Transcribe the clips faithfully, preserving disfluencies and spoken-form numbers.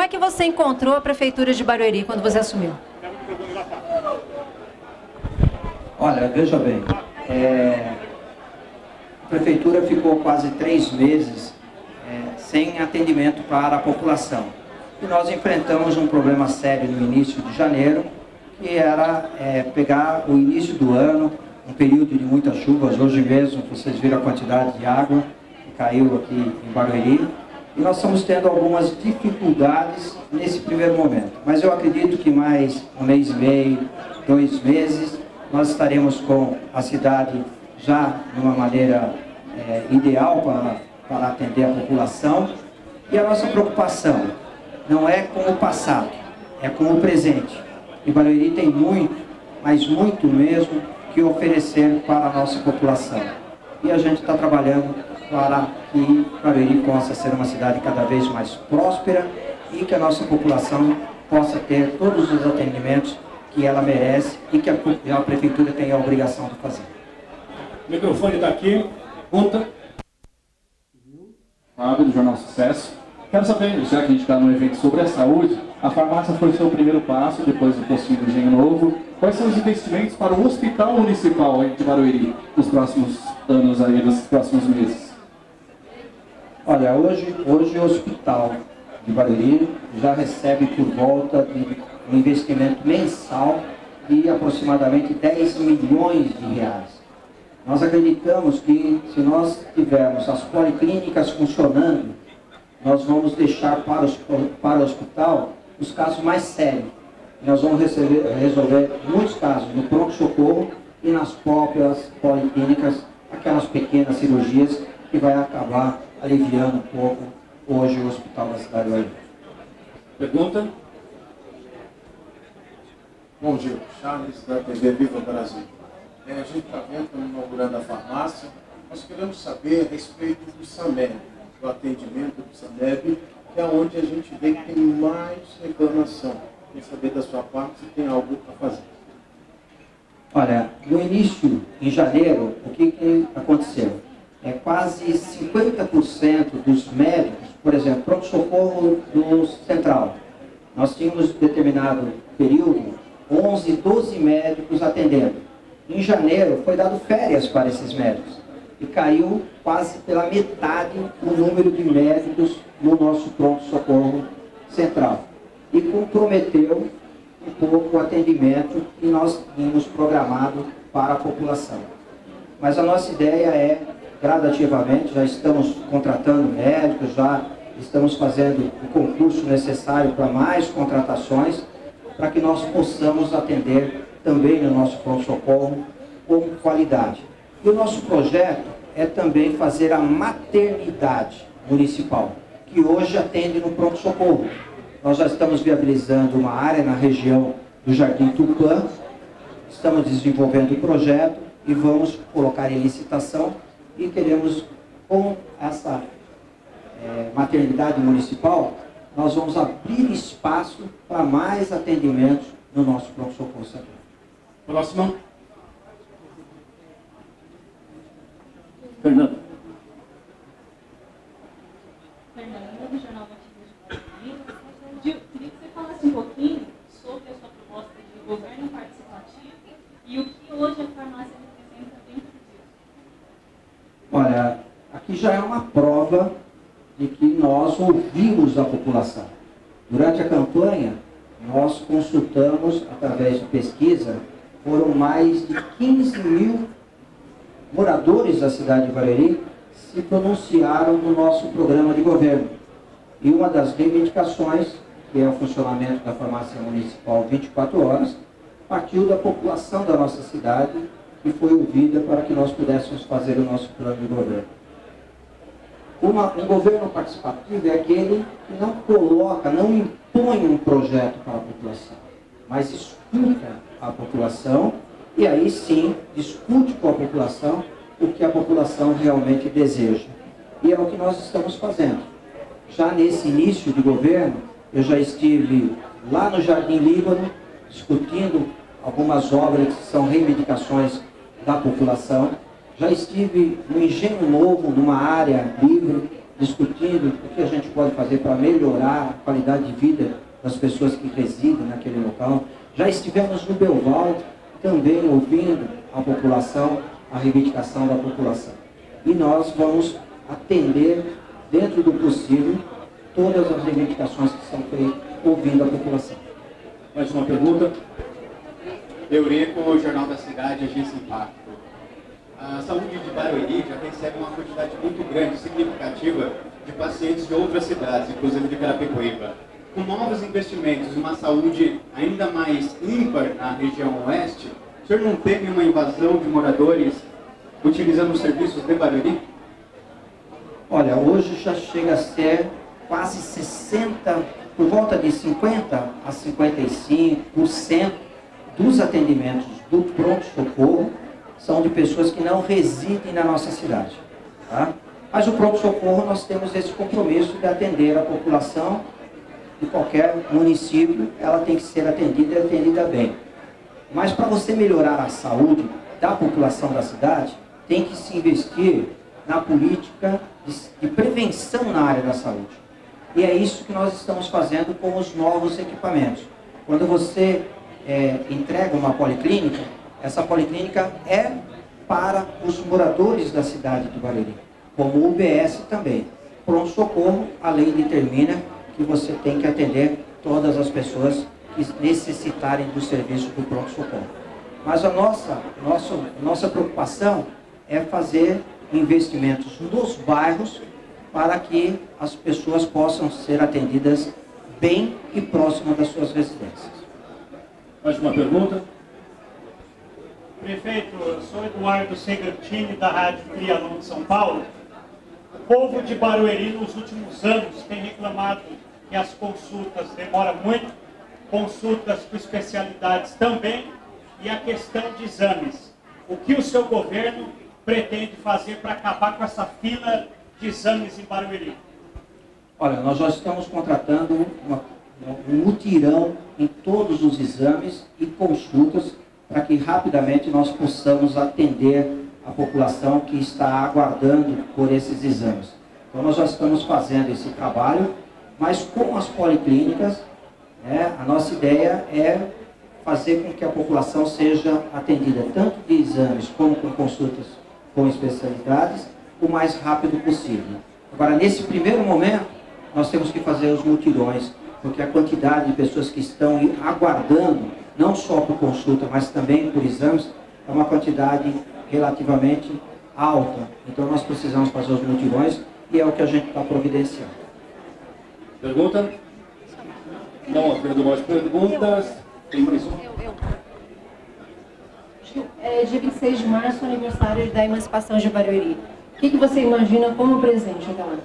que você encontrou a Prefeitura de Barueri quando você assumiu? Olha, veja bem, é, a Prefeitura ficou quase três meses é, sem atendimento para a população. E nós enfrentamos um problema sério no início de janeiro, que era é, pegar o início do ano, um período de muitas chuvas. Hoje mesmo vocês viram a quantidade de água que caiu aqui em Barueri. E nós estamos tendo algumas dificuldades nesse primeiro momento. Mas eu acredito que mais um mês e meio, dois meses, nós estaremos com a cidade já de uma maneira é, ideal para, para atender a população. E a nossa preocupação não é com o passado, é com o presente. E Barueri tem muito, mas muito mesmo, que oferecer para a nossa população. E a gente está trabalhando para que Barueri possa ser uma cidade cada vez mais próspera e que a nossa população possa ter todos os atendimentos que ela merece e que a, a Prefeitura tem a obrigação de fazer. O microfone está aqui. Pergunta. Fábio, do Jornal Sucesso. Quero saber, já que a gente está no evento sobre a saúde, a farmácia foi o seu primeiro passo, depois do postinho do Engenho Novo. Quais são os investimentos para o Hospital Municipal de Barueri nos próximos anos, aí, nos próximos meses? Olha, hoje, hoje o Hospital de Barueri já recebe por volta de um investimento mensal de aproximadamente dez milhões de reais. Nós acreditamos que se nós tivermos as policlínicas funcionando, nós vamos deixar para o, para o hospital os casos mais sérios. Nós vamos receber, resolver muitos casos no pronto-socorro e nas próprias policlínicas, aquelas pequenas cirurgias que vai acabar aliviando um pouco hoje o hospital da cidade de Barueri. Pergunta? Bom dia, Charles da T V Viva Brasil. É, a gente está vendo, estamos inaugurando a farmácia. Nós queremos saber a respeito do SAMEB, do atendimento do SAMEB, que é onde a gente vê que tem mais reclamação. Quer saber da sua parte se tem algo para fazer. Olha, no início, em janeiro, o que, que aconteceu? É quase cinquenta por cento dos médicos, por exemplo, pronto-socorro do Central. Nós tínhamos determinado período, onze, doze médicos atendendo. Em janeiro, foi dado férias para esses médicos. E caiu quase pela metade o número de médicos no nosso pronto-socorro central. E comprometeu um pouco o atendimento que nós tínhamos programado para a população. Mas a nossa ideia é, gradativamente, já estamos contratando médicos, já estamos fazendo o concurso necessário para mais contratações, para que nós possamos atender também no nosso pronto-socorro com qualidade. E o nosso projeto é também fazer a maternidade municipal, que hoje atende no pronto-socorro. Nós já estamos viabilizando uma área na região do Jardim Tupã, estamos desenvolvendo o projeto e vamos colocar em licitação e queremos, com essa é, maternidade municipal, nós vamos abrir espaço para mais atendimentos no nosso pronto-socorro central. Próximo. Fernando. Fernanda, do Jornal Notícias de Barueri. Gil, queria que você falasse um pouquinho sobre a sua proposta de governo participativo e o que hoje a farmácia representa dentro disso. Olha, aqui já é uma prova de que nós ouvimos a população. Durante a campanha, nós consultamos, através de pesquisa, foram mais de quinze mil moradores da cidade de Barueri se pronunciaram no nosso programa de governo. E uma das reivindicações, que é o funcionamento da farmácia municipal vinte e quatro horas, partiu da população da nossa cidade e foi ouvida para que nós pudéssemos fazer o nosso plano de governo. Uma, um governo participativo é aquele que não coloca, não impõe um projeto para a população, mas escuta a população e aí sim discute com a população o que a população realmente deseja. E é o que nós estamos fazendo. Já nesse início de governo, eu já estive lá no Jardim Líbano, discutindo algumas obras que são reivindicações da população. Já estive no Engenho Novo, numa área livre, discutindo o que a gente pode fazer para melhorar a qualidade de vida das pessoas que residem naquele local. Já estivemos no Belval também ouvindo a população, a reivindicação da população. E nós vamos atender, dentro do possível, todas as reivindicações que são feitas, ouvindo a população. Mais uma pergunta. Eurico, Jornal da Cidade, Agência Impacto. A saúde de Barueri já recebe uma quantidade muito grande, significativa, de pacientes de outras cidades, inclusive de Carapicuíba. Com novos investimentos, uma saúde ainda mais ímpar na região oeste, o senhor não teme uma invasão de moradores utilizando os serviços de Barueri? Olha, hoje já chega a ser quase sessenta, por volta de cinquenta a cinquenta e cinco por cento dos atendimentos do pronto-socorro são de pessoas que não residem na nossa cidade. Tá? Mas o pronto-socorro, nós temos esse compromisso de atender a população de qualquer município, ela tem que ser atendida e atendida bem. Mas para você melhorar a saúde da população da cidade, tem que se investir na política de, de prevenção na área da saúde. E é isso que nós estamos fazendo com os novos equipamentos. Quando você é, entrega uma policlínica, essa policlínica é para os moradores da cidade de Barueri, como o U B S também. Pronto-socorro, a lei determina que você tem que atender todas as pessoas que necessitarem do serviço do pronto-socorro. Mas a nossa, nossa, nossa preocupação é fazer investimentos nos bairros para que as pessoas possam ser atendidas bem e próximo das suas residências. Mais uma pergunta. Prefeito, eu sou Eduardo Segantini, da Rádio Trianon de São Paulo. O povo de Barueri, nos últimos anos, tem reclamado que as consultas demoram muito, consultas com especialidades também, e a questão de exames. O que o seu governo pretende fazer para acabar com essa fila de exames em Barueri? Olha, nós já estamos contratando uma, um mutirão em todos os exames e consultas para que rapidamente nós possamos atender a população que está aguardando por esses exames. Então nós já estamos fazendo esse trabalho, mas com as policlínicas, né, a nossa ideia é fazer com que a população seja atendida tanto de exames como com consultas com especialidades o mais rápido possível. Agora, nesse primeiro momento, nós temos que fazer os mutirões, porque a quantidade de pessoas que estão aguardando, não só por consulta, mas também por exames, é uma quantidade relativamente alta. Então nós precisamos fazer os mutirões e é o que a gente está providenciando. Pergunta? Não havendo mais perguntas, tem mais um? Eu, eu. É dia vinte e seis de março, aniversário da emancipação de Barueri. O que, que você imagina como presente até lá?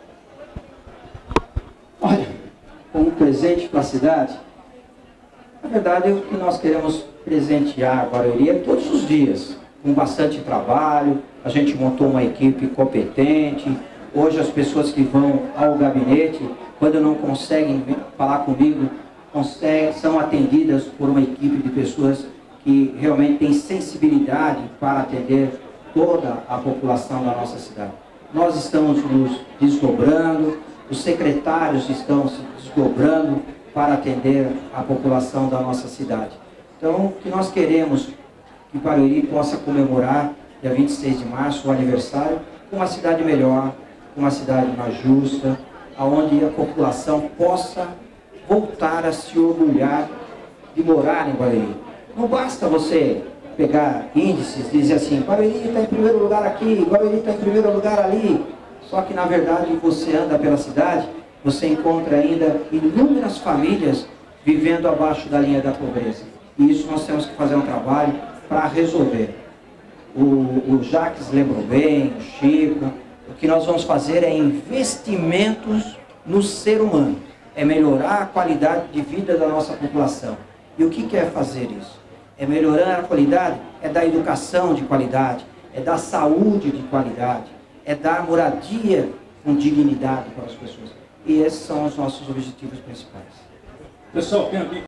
Olha, como presente para a cidade, na verdade o que nós queremos presentear a Barueri é todos os dias, com bastante trabalho. A gente montou uma equipe competente. Hoje as pessoas que vão ao gabinete, quando não conseguem falar comigo, conseguem, são atendidas por uma equipe de pessoas que realmente têm sensibilidade para atender toda a população da nossa cidade. Nós estamos nos desdobrando, os secretários estão se desdobrando para atender a população da nossa cidade. Então, o que nós queremos que Barueri possa comemorar, dia vinte e seis de março, o aniversário, com uma cidade melhor, com uma cidade mais justa, onde a população possa voltar a se orgulhar de morar em Barueri. Não basta você pegar índices e dizer assim, Barueri está em primeiro lugar aqui, Barueri está em primeiro lugar ali. Só que, na verdade, você anda pela cidade, você encontra ainda inúmeras famílias vivendo abaixo da linha da pobreza. E isso nós temos que fazer um trabalho para resolver. O, o Jacques lembrou bem, o Chico, o que nós vamos fazer é investimentos no ser humano. É melhorar a qualidade de vida da nossa população. E o que quer fazer isso? É melhorar a qualidade, é dar educação de qualidade, é dar saúde de qualidade, é dar moradia com dignidade para as pessoas. E esses são os nossos objetivos principais. Pessoal, tem aqui